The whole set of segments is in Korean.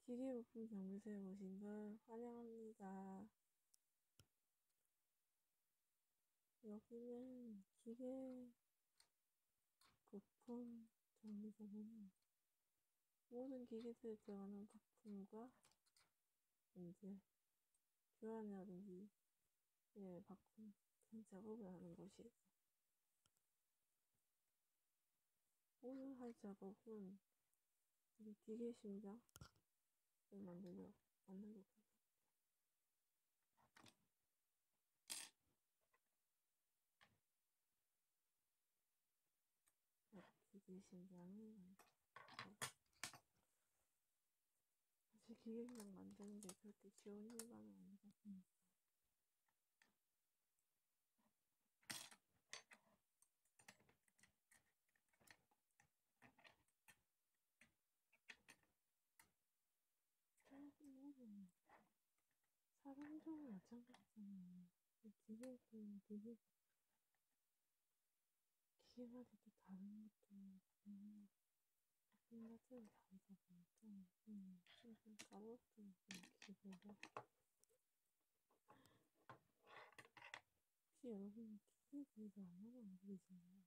기계부품 정비소에 오신 걸 환영합니다. 여기는 기계 부품 정비소는 모든 기계들에 들어가는 부품과 이제 교환이라든지 바꿈 그런 작업을 하는 곳이에요. 오늘 할 작업은 우리 기계 심장을 만들려고 만든 거거든요. 기계 심장을 사실 기계 심장 만드는 게 그렇게 쉬운 일만은 아니거든요. 사람도 마찬가지잖아요. 기계마다 또 다른 것도 부품 자체는 다르다 보니까 좀 까다롭더라고요, 기계가. 혹시 여러분 기계 구입을 안 하면 안 그러시나요?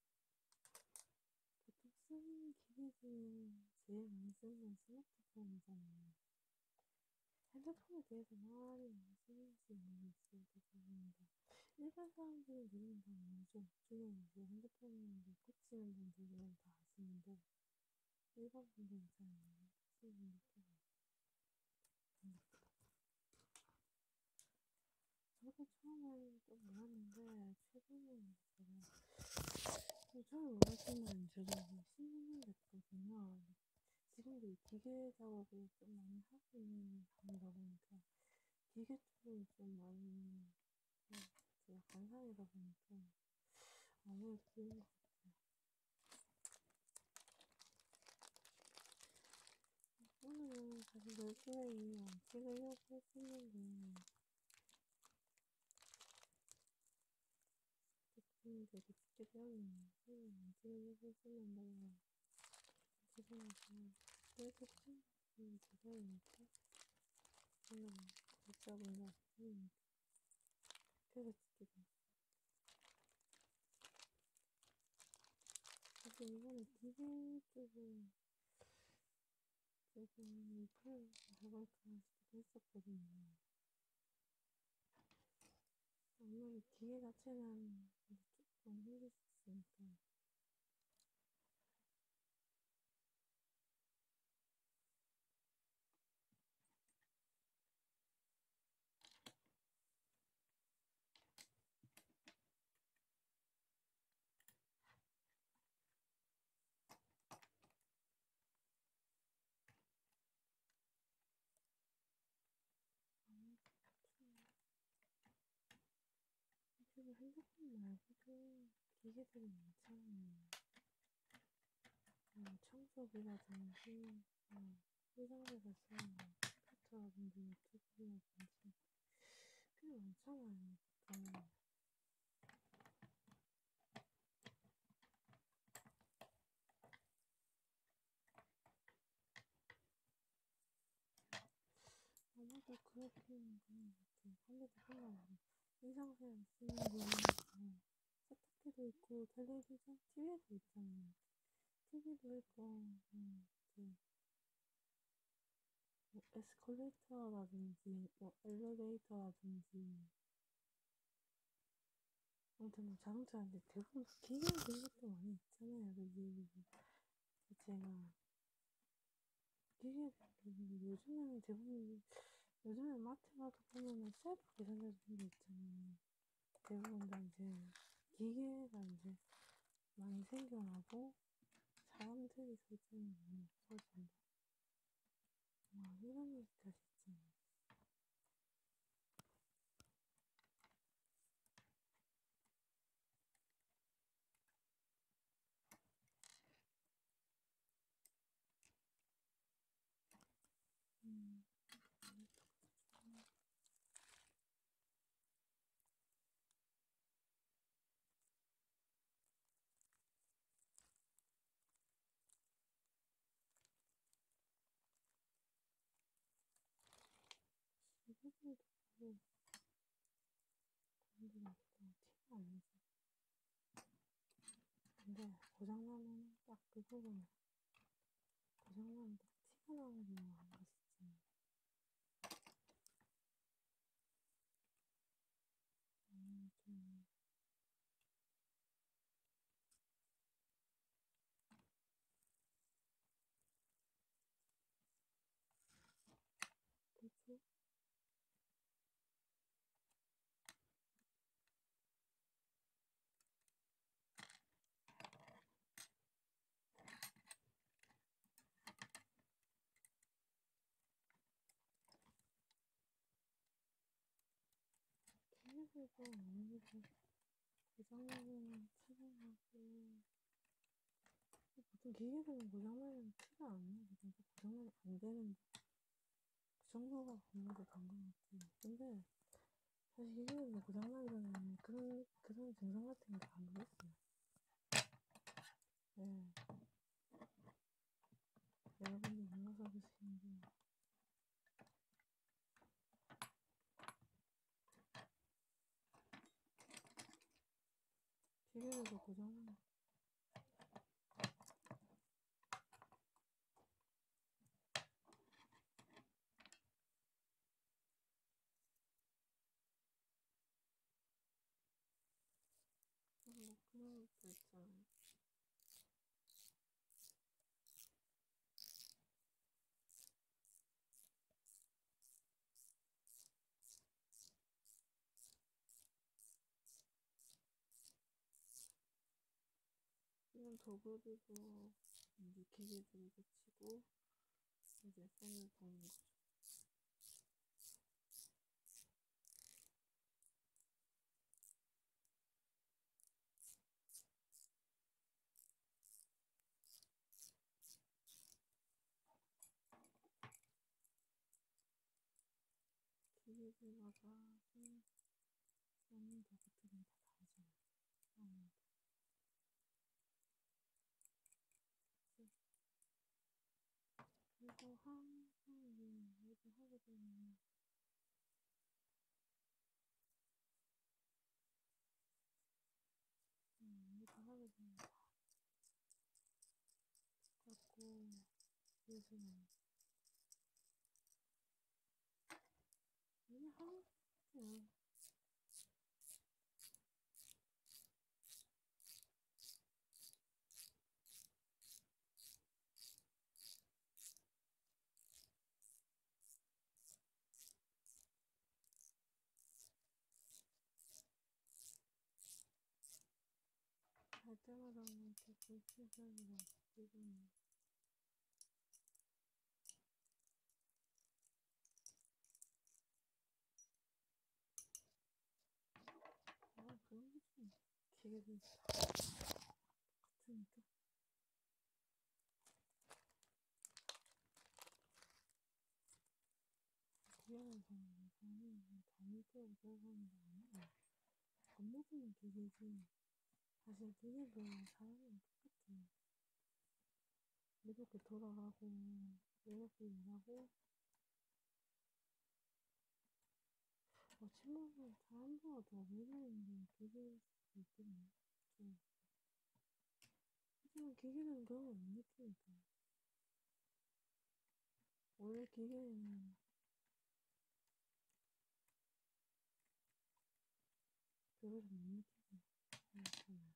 보통 쓰는 기계 중에 제일 많이 쓰는 건 스마트폰이잖아요. 핸드폰에 대해서 많이 쓰는지 모르겠어요. 죄송합니다. 일반 사람들은 대부분 다 모르죠. 중에 이제 핸드폰을 고치는 분들은 다 아시는데 일반 분들은 잘 모르시는 분들 저도 처음엔 좀 몰랐는데 최근에 제가 처음 몰랐지만 저도 10년 됐거든요. 지금도 이 기계 작업을 좀 많이 하고 있는 단이다 보니까 기계 쪽을 좀 많이 제가 관상이다 보니까 아무래도 그런 것 같아요. 오늘은 사실 별 시간이 안 찍으려고 했었는데 좀 되게 찍게 되었네요. 안 찍으려고 했었는데 죄송하지만 그래도 좀 제자리니까 오늘 글자분들 없으니까 그래서 찍게 됐어요. 사실 이번에 기계 쪽을 조금 리뷰를 해볼까 싶기도 했었거든요. 아무래도 기계 자체는 조금 힘들 수 있으니까. 요즘 핸드폰 말고도 기계들이 많잖아요. 청소기라든지, 포장재가 쓰는 컴퓨터라든지, 노트북이라든지, 꽤 많잖아요, 보통. 아마도 그렇게는 그런 것 같아요. 한개도 상관없어요. 일상생활 쓰는 거, 세탁기도 있고, 텔레비전, TV도 있잖아요. TV도 있고, 이제, 에스컬레이터라든지, 엘리베이터라든지, 아무튼 자동차인데 대부분 기계로 된 것도 많이 있잖아요. 그지? 제가 기계 요즘에는 대부분 요즘에 마트 가도 보면은 셀프 계산대 같은 게 있잖아요. 대부분 다 이제 기계가 이제 많이 생겨나고 사람들이 설정이 많이 없어진다. 이런 얘기까지 있잖아요. 음, 기계는 별로 그런 데는 없고 티가 안 나지. 근데 고장나면 딱 그거는 고장나면 딱 티가 나는 경우가 안 갔었지. 좀 그렇지? 기계들도 아무래도 고장나면 티가 나고 보통 기계들은 고장나면 티가 안 나고 그러니까 고장나면 안 되는 그 정도가 분명히 된것 같아요. 근데 사실 기계는 고장나기 전에는 그런 증상 같은 게 안 보였어요. 네, 여러분들 몰라서 그러시는데 기계들도 고장나면 뭐 그런 것도 있잖아요. 이런 도구들도 이제 기계들을 붙이고 이제 손을 보는 거죠. 기계들마다 좀 넣는 도구들은 다 다르잖아요. 아무래도. 그래서 항상 일을 하게 되면 일을 하게 되면 똑같고 요즘은 그냥 하는 것 같아요. 갈 때마다 뭐 이렇게 불필요하게 지금 그런 게좀 기계들 다 같으니까 기계는 저는 잘못되고 들어가는 게 아니에요. 업무는 기계지 사실 기계도 사람이랑 똑같아요. 이렇게 돌아가고 이렇게 일하고 침묵은 사람보다 더 일하는 게 기계일 수도 있겠네. 좀. 하지만 기계는 그런 걸 못 느끼니까. 원래 기계는 그걸 못 느끼고 생각하면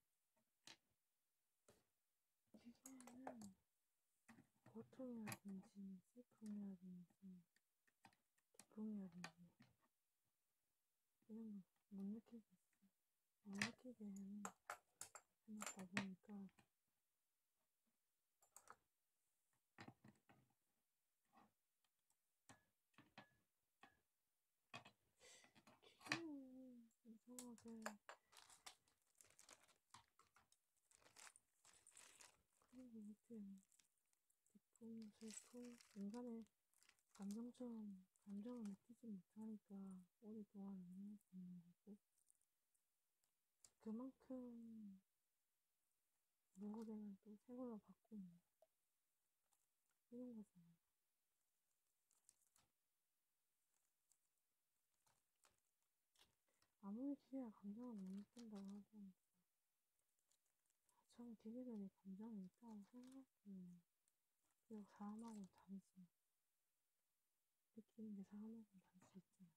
기계는 고통이라든지 슬픔이라든지 기쁨이라든지 이런 거 못 느끼고 있어. 못 느끼게 해놨다 보니까 기계는 이상하게 그런 거 같아요. 기쁨, 슬픔, 인간의 감정처럼 감정을 느끼지 못하니까 오랫동안 이해할 수 있는 거고 그만큼 노후되면 또 새 걸로 바꾸는 이런 거잖아요. 아무리 기계가 감정을 못 느낀다고 하더라도 저는 기계들이 감정이 있다고 생각해요. 비록 사람하고는 다르지. 느끼는 게 사람하고는 다를 수 있잖아.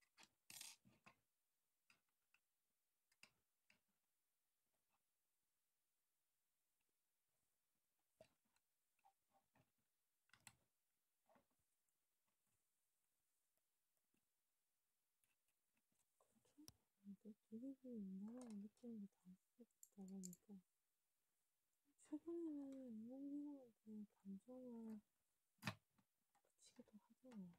그렇죠? 근데 기계들이 인간하고 느끼는 게 다를 수 있다 보니까 최근에는 인공지능한테 감정을 붙이기도 하잖아요.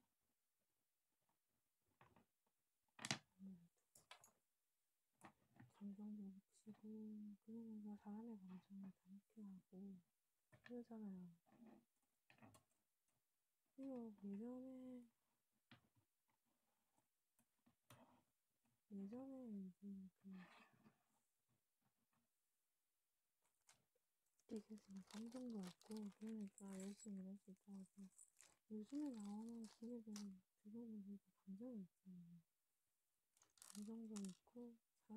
감정도 붙이고 그러면서 사람의 감정을 담게 하고 그러잖아요. 그리고 예전에 이제 기계들은 감정도 없고 그러니까 열심히 일할 수 있다고 하지. 요즘에 나오는 기계들은 대부분 다 감정이 있잖아요. 감정도 있고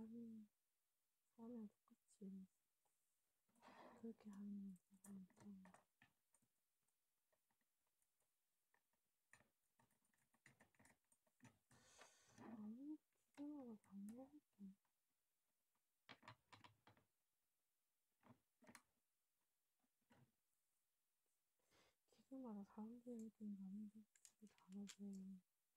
사람이랑 똑같이 그렇게 하는 거니까 아무리 기계마다 다른 것 같아. 기계마다 사람들이 느끼는 감정이 다르고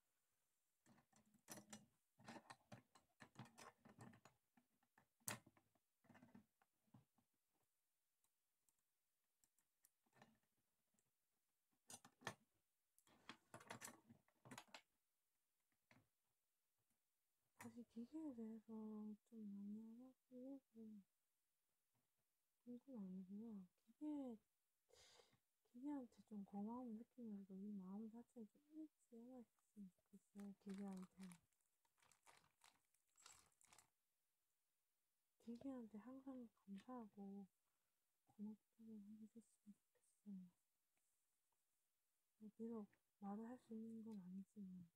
사실 기계에 대해서 좀 많이 알아보려고 한 건 아니고요. 기계한테 좀 고마움을 느끼면서도 이 마음 자체를 좀 잃지 않았으면 좋겠어요. 기계한테 항상 감사하고 고맙다고 해줬으면 좋겠어요. 비록 말을 할 수 있는 건 아니지만,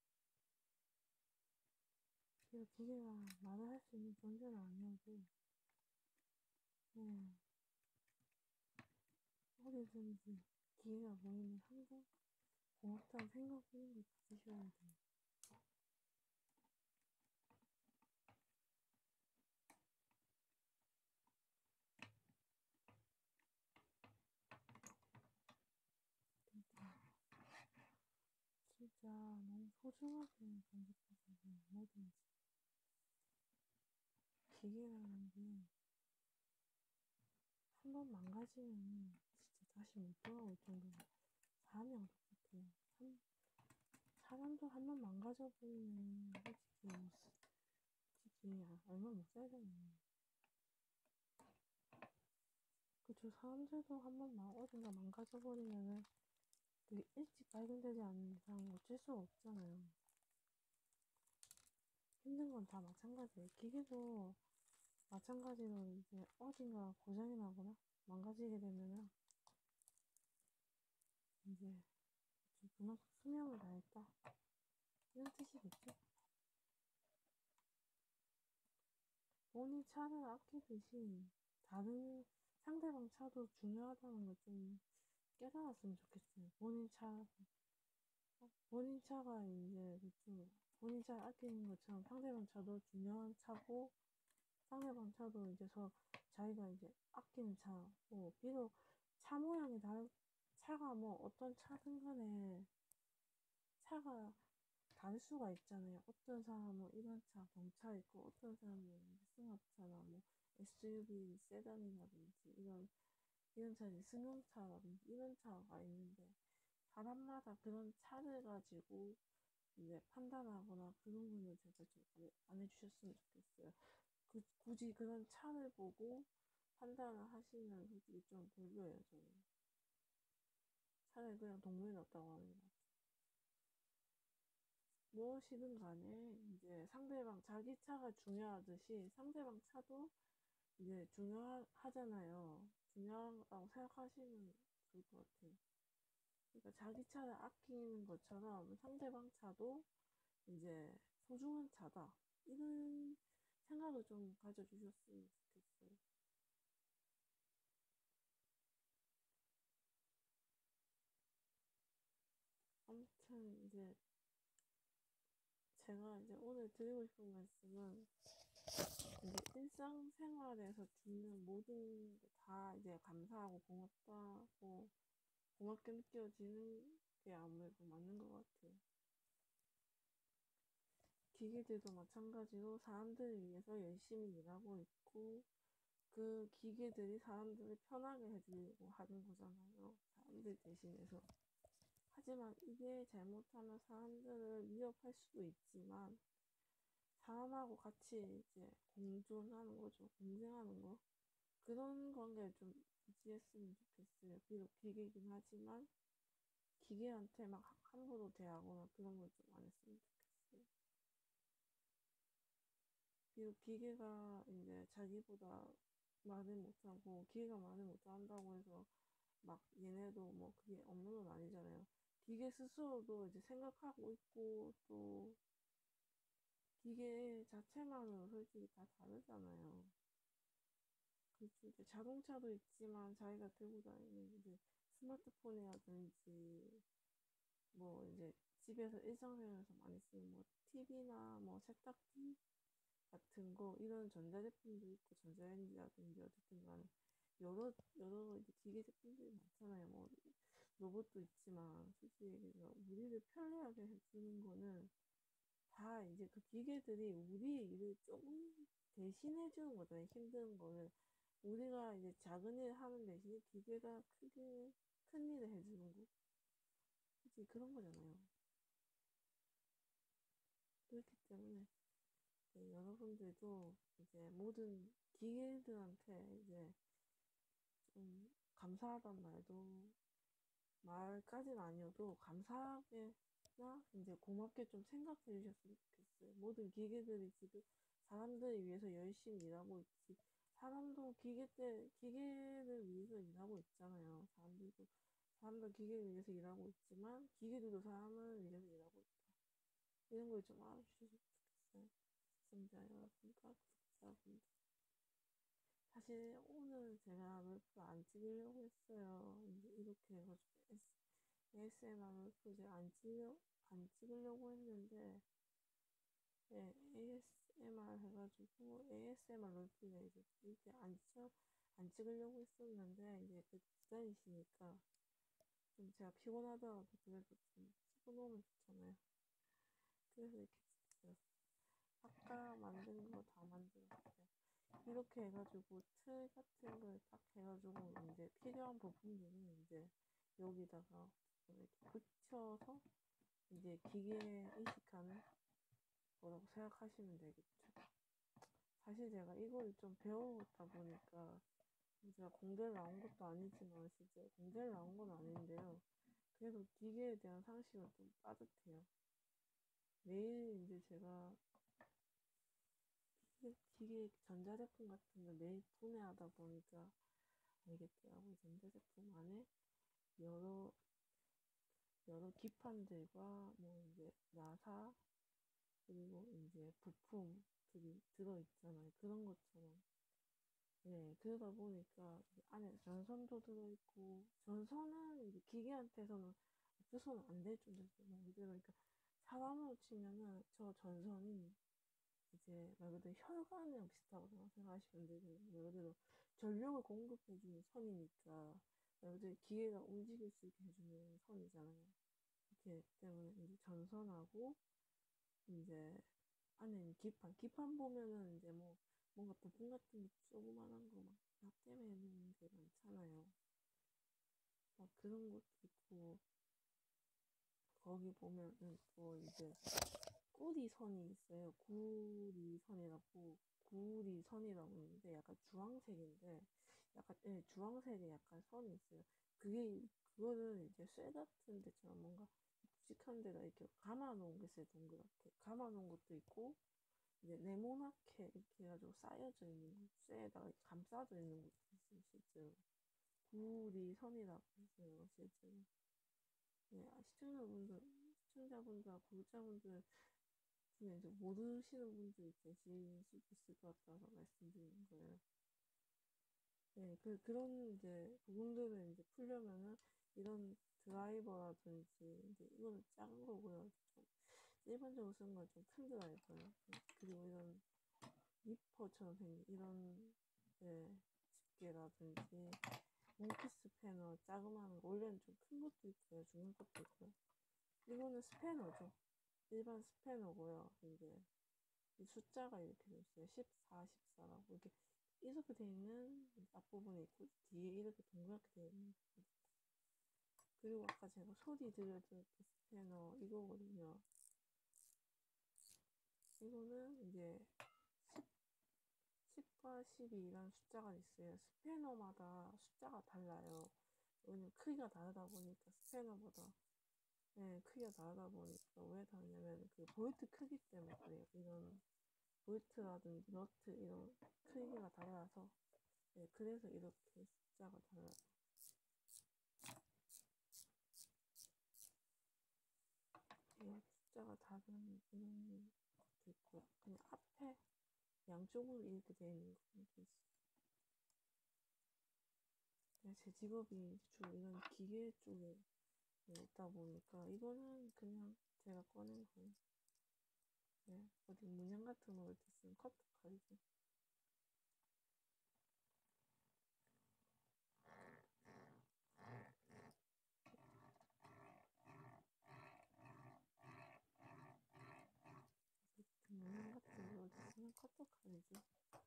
비록 기계가 말을 할 수 있는 존재는 아니어도, 네, 어디든지 기회가 보이면 항상 고맙다는 생각하는 걸 가지셔야 돼요. 진짜 너무 소중하게 간직하세요. 뭐든지. 기계라는 게 한 번 망가지면 진짜 다시 못 돌아올 정도로 사람이랑 똑같아요. 사람도 한 번 망가져버리면 솔직히 얼마 못 살잖아요. 그쵸. 사람들도 한 번 어딘가 망가져버리면은 그게 일찍 발견되지 않는 이상 어쩔 수가 없잖아요. 힘든 건 다 마찬가지예요. 기계도 마찬가지로 이제 어딘가 고장이 나거나 망가지게 되면은 이제 그만큼 수명을 다했다 이런 뜻이겠죠. 본인 차를 아끼듯이 다른 상대방 차도 중요하다는 걸 좀 깨달았으면 좋겠어요. 본인 차가 이제 좀 본인 차 아끼는 것처럼 상대방 차도 중요한 차고 상대방 차도 이제 자기가 이제 아끼는 차고 비록 차 모양이 차가 뭐 어떤 차든 간에 차가 다를 수가 있잖아요. 어떤 사람은 이런 차, 경차 있고, 어떤 사람은 승합차나 뭐 SUV, 세단이라든지 이런 차, 승용차라든지 이런 차가 있는데, 사람마다 그런 차를 가지고 이제 판단하거나 그런 거는 제가 좀 안 해주셨으면 좋겠어요. 굳이 그런 차를 보고 판단을 하시면 솔직히 좀 별로예요, 저는. 차라리 그냥 동물이 낫다고 하는 거. 무엇이든 간에 이제 자기 차가 중요하듯이 상대방 차도 이제 중요하잖아요. 중요하다고 생각하시면 좋을 것 같아요. 그러니까 자기 차를 아끼는 것처럼 상대방 차도 이제 소중한 차다. 이런 생각을 좀 가져주셨으면 좋겠어요. 아무튼 이제 제가 이제 오늘 드리고 싶은 말씀은 이제 일상생활에서 주는 모든 게 다 이제 감사하고 고맙다고 고맙게 느껴지는 게 아무래도 맞는 것 같아요. 기계들도 마찬가지로 사람들을 위해서 열심히 일하고 있고 그 기계들이 사람들을 편하게 해주려고 하는 거잖아요. 사람들 대신해서. 하지만 이게 잘못하면 사람들을 위협할 수도 있지만 사람하고 같이 이제 공존하는 거죠. 공생하는 거. 그런 관계를 좀 유지했으면 좋겠어요. 비록 기계이긴 하지만 기계한테 막 함부로 대하거나 그런 걸 좀 안 했으면 좋겠어요. 비록 기계가 이제 자기보다 말을 못하고 기계가 말을 못한다고 해서 막 얘네도 뭐 그게 없는 건 아니잖아요. 기계 스스로도 이제 생각하고 있고 또 기계 자체만으로 솔직히 다 다르잖아요. 그렇죠. 이제 자동차도 있지만 자기가 들고 다니는 이제 스마트폰이라든지 뭐 이제 집에서 일상생활에서 많이 쓰는 뭐 TV나 뭐 세탁기 같은 거 이런 전자제품도 있고 전자레인지라든지 어쨌든 간에 여러 이제 기계 제품들이 많잖아요. 뭐 로봇도 있지만 솔직히 얘기해서 우리를 편리하게 해주는 거는 다 이제 그 기계들이 우리의 일을 조금 대신해주는 거잖아요. 힘든 거를 우리가 이제 작은 일 하는 대신에 기계가 크게 큰 일을 해주는 거 솔직히 그런 거잖아요. 그렇기 때문에 네, 여러분들도 이제 모든 기계들한테 이제 좀 감사하단 말도 말까지는 아니어도 감사하게나 이제 고맙게 좀 생각해 주셨으면 좋겠어요. 모든 기계들이 지금 사람들을 위해서 열심히 일하고 있지. 사람도 기계를 위해서 일하고 있잖아요. 사람도 기계를 위해서 일하고 있지만 기계들도 사람을 위해서 일하고 있다. 이런 걸 좀 알아주셨으면 좋겠어요. 시청자 여러분과 구독자분들. 사실 오늘 제가 롤프 안 찍으려고 했어요. 이제 이렇게 해가지고 ASMR 롤프 이제 안 찍으려고 했는데, 네, ASMR 해가지고 ASMR 롤프를 이제 이렇게 안 찍으려고 했었는데, 이제 그 기다리시니까 좀 제가 피곤하더라도 그래도 좀 찍어놓으면 좋잖아요. 그래서 이렇게 찍었어요. 아까 만든 거 다 만들었어요. 이렇게 해가지고 틀 같은 걸 딱 해가지고 이제 필요한 부분들은 이제 여기다가 이렇게 붙여서 이제 기계에 이식하는 거라고 생각하시면 되겠죠. 사실 제가 이걸 좀 배워보다 보니까 제가 공대를 나온 것도 아니지만 실제 공대를 나온 건 아닌데요. 그래도 기계에 대한 상식은 좀 빠듯해요. 매일 이제 제가 기계 전자제품 같은 걸 매일 구매하다 보니까 알겠더라고요. 전자제품 안에 여러 여러 기판들과 뭐 이제 나사 그리고 이제 부품들이 들어있잖아요. 그런 것처럼. 네, 그러다 보니까 안에 전선도 들어있고 전선은 이제 기계한테서는 없어서는 안 될 정도죠. 말 그대로 그러니까 사람으로 치면은 저 전선이 이제 말 그대로 혈관이랑 비슷하다고 생각하시면 되거든요. 말 그대로 전력을 공급해주는 선이니까 말 그대로 기계가 움직일 수 있게 해주는 선이잖아요. 그렇기 때문에 이제 전선하고 이제 안에 있는 기판 보면은 이제 뭐 뭔가 부품 같은 게 조그만한 거막 납땜해 놓은 게 많잖아요. 막 그런 것도 있고 거기 보면은 또 이제 꾸리선이 있어요. 구리선이라고 있는데 약간 주황색인데 약간 예, 주황색의 약간 선이 있어요. 그거는 이제 쇠 같은 데처럼 뭔가 묵직한 데다 이렇게 감아놓은 게 있어요. 동그랗게 감아놓은 것도 있고 이제 네모나게 이렇게 해가지고 쌓여져 있는 거 쇠에다가 이렇게 감싸져 있는 것도 있어요. 실제로 구리선이라고 있어요. 실제로. 네, 시청자분들, 구독자분들 근데 이제 모르시는 분들이 계실 수도 있을 것 같아서 말씀드리는 거예요. 네, 그런 이제 부분들을 이제 풀려면은 이런 드라이버라든지 이제 이거는 작은 거고요. 좀 일반적으로 쓰는 건 좀 큰 드라이버예요. 그리고 이런 니퍼처럼 생긴 이런 네, 집게라든지 몽키 스패너 자그마한 거 원래는 좀 큰 것도 있고요, 중간 것도 있고요. 이거는 스패너죠. 일반 스패너고요. 이제 이 숫자가 이렇게 돼 있어요. 14, 14라고 이렇게 돼 있는 앞부분에 있고 뒤에 이렇게 동그랗게 돼 있는 부분. 그리고 아까 제가 소리 들려드렸던 스패너 이거거든요. 이거는 이제 10과 12라는 숫자가 있어요. 스패너마다 숫자가 달라요. 왜냐면 크기가 다르다 보니까 스패너보다 네, 크기가 다르다 보니까 왜 다르냐면 그 볼트 크기 때문에 그래요. 이런 볼트라든지 너트 이런 크기가 달라서 네, 그래서 이렇게 숫자가 달라요. 네, 숫자가 다른 이런 것도 있고요. 그냥 앞에 양쪽으로 이렇게 되어 있는 것도 있어요. 네, 제 직업이 주로 이런 기계 쪽에 있다 보니까 이거는 그냥 제가 꺼낸 거예요. 네, 어디 문양 같은 거 올 때 쓰는 커터 칼이죠. 문양 같은 거 올 때 쓰는 커터 칼이죠.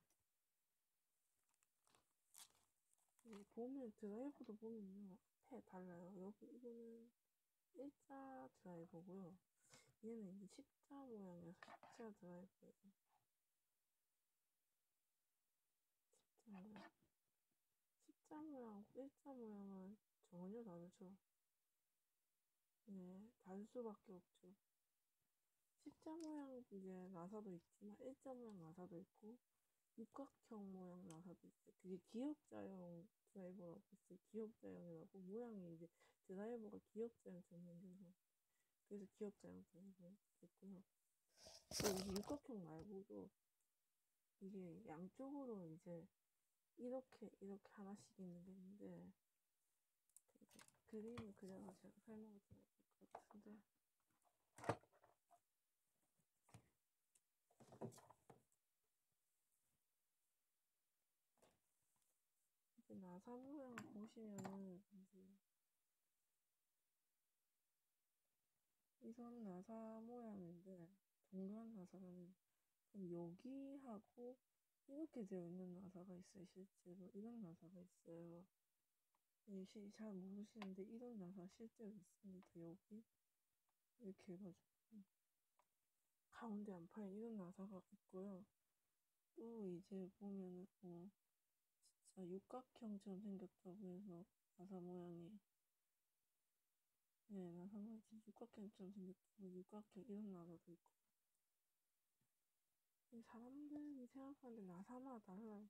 보면 드라이버도 보면요 앞에 달라요. 여기 이거는 일자 드라이버고요. 얘는 이제 십자 모양이어서 십자 드라이버예요. 십자 모양. 십자 모양, 일자 모양은 전혀 다르죠. 네, 다를 수밖에 없죠. 십자 모양 이제 나사도 있지만 일자 모양 나사도 있고 육각형 모양 나사도 있어요. 그게 기역자형 드라이버라고 있어요. 기역자형이라고 모양이 이제 드라이버가 기역자형처럼 생겨서 그래서 기역자형 드라이버 있고요. 또 육각형 말고도 이게 양쪽으로 이제 이렇게 하나씩 있는 게 있는데 그림을 그려서 제가 설명을 드려야 될 것 같은데 이제 나사 모양 보시면은 이제 이선 나사 모양인데 동그란 나사라는 그럼 여기하고 이렇게 되어 있는 나사가 있어요. 실제로 이런 나사가 있어요. 잘 모르시는데 이런 나사 실제로 있습니다. 여기 이렇게 해가지고 가운데 안판에 이런 나사가 있고요. 또 이제 보면은 진짜 육각형처럼 생겼다고 해서 나사 모양이 네 나사 모양이 진짜 육각형처럼 생겼다고 육각형 이런 나사도 있고 사람들이 생각하는데 나사마다 달라요.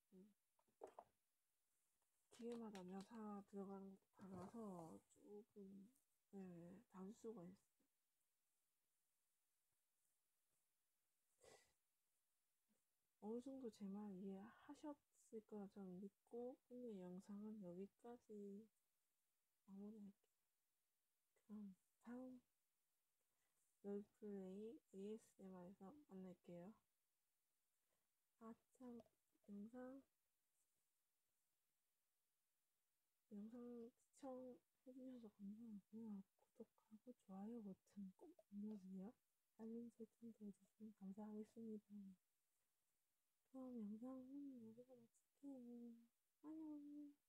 기계마다 나사 들어가는 것도 달라서 조금 네 다를 수가 있어요. 어느 정도 제 말 이해하셨을 거라 저는 믿고 오늘 영상은 여기까지 마무리할게요. 그럼 다음 롤플레이 ASMR에서 만날게요. 아, 참, 영상, 영상 시청해주셔서 감사하고요. 구독하고 좋아요 버튼 꼭 눌러주세요. 알림 설정도 해주시면 감사하겠습니다. 그럼 영상은 여기서 마칠게요. 안녕.